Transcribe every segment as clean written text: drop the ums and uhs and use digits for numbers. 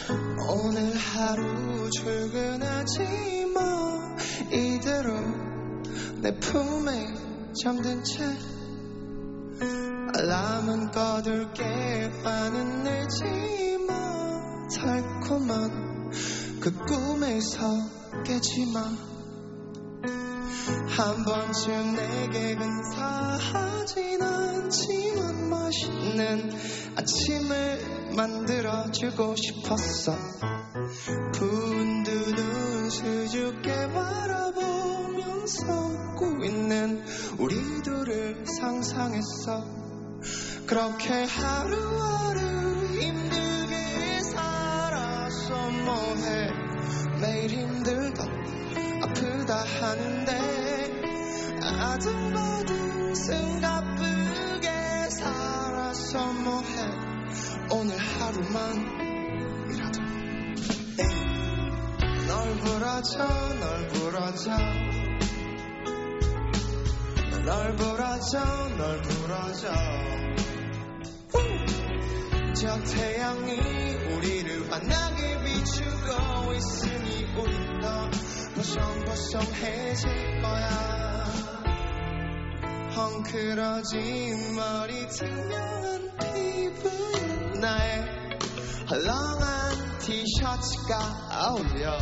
오늘 하루 출근하지 마. 이대로 내 품에 잠든 채 알람은 꺼둘게. 화는 내지 마. 달콤한 그 꿈에서 깨지 마. 한 번쯤 내게 근사하진 않지만 맛있는 아침을 만들어주고 싶었어. 부은 두 눈 수줍게 바라보면서 웃고 있는 우리 둘을 상상했어. 그렇게 하루하루 힘들게 살았어. 뭐해 매일 힘들다 아프다 하는데 아등바등 숨가쁘게 살았어. 뭐해 오늘 하루만이라도 널 부러져 널 부러져 널 부러져 널 부러져. 저 태양이 우리를 환하게 비추고 있으니 우리도 보송보송해질 거야. 헝클어진 머리 투명한 피부 나의 헐렁한 티셔츠가 어울려.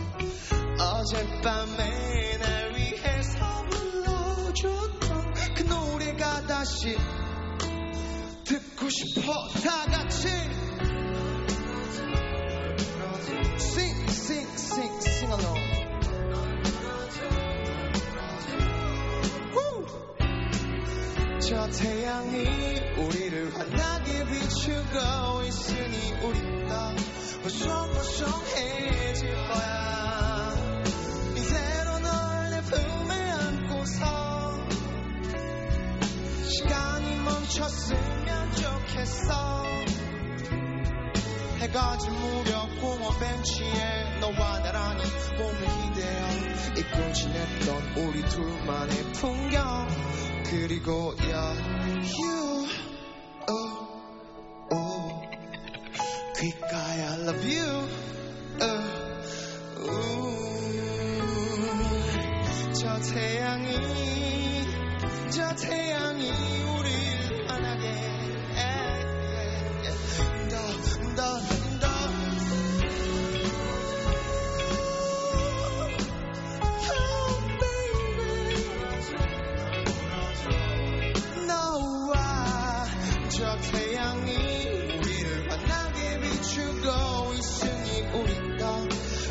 어젯밤에 날 위해서 불러줬던 그 노래가 다시 듣고 싶어. 다같이 Sing, sing, sing, sing along. 저 태양이 우리를 환하게 비추고 있으니 우리도 보송보송해질 거야. 이대로 널 내 품에 안고서 시간이 멈췄으면 좋겠어. 해가 진 무렵 공원 벤치에 너와 나란히 몸을 기대어 잊고 지냈던 우리 둘만의 풍경. 그리고 you 귓가에 I love you. 저 태양이 우리를 환하게 저 태양이 우리를 환하게 비추고 있으니 우리도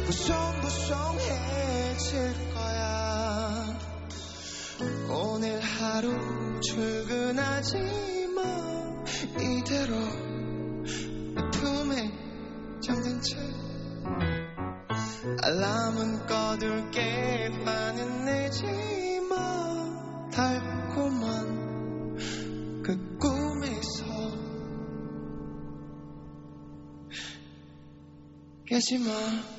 보송보송해질 거야. 오늘 하루 출근하지 마. 이대로 내 품에 잠든 채 알람은 꺼둘게. 화는 내지 마. 달콤한 그 꿈에서 깨지 마.